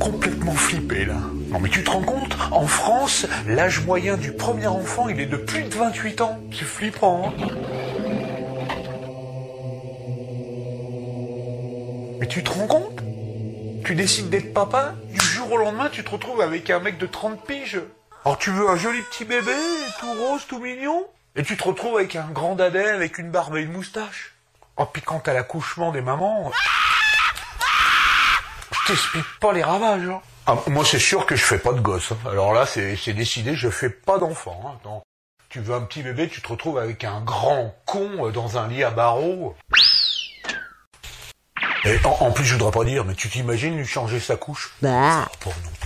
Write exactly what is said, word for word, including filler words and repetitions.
complètement flippé, là. Non mais tu te rends compte? En France, l'âge moyen du premier enfant, il est de plus de vingt-huit ans. C'est flippant, hein? Mais tu te rends compte? Tu décides d'être papa, du jour au lendemain, tu te retrouves avec un mec de trente piges. Alors tu veux un joli petit bébé, tout rose, tout mignon, et tu te retrouves avec un grand dadais avec une barbe et une moustache. Oh, puis quand t'as l'accouchement des mamans, je t'explique pas les ravages. Hein. Ah, moi c'est sûr que je fais pas de gosse. Hein. Alors là c'est décidé, je fais pas d'enfant. Hein. Non. Tu veux un petit bébé, tu te retrouves avec un grand con dans un lit à barreaux. Et en, en plus je voudrais pas dire, mais tu t'imagines lui changer sa couche? Bah. Pour non.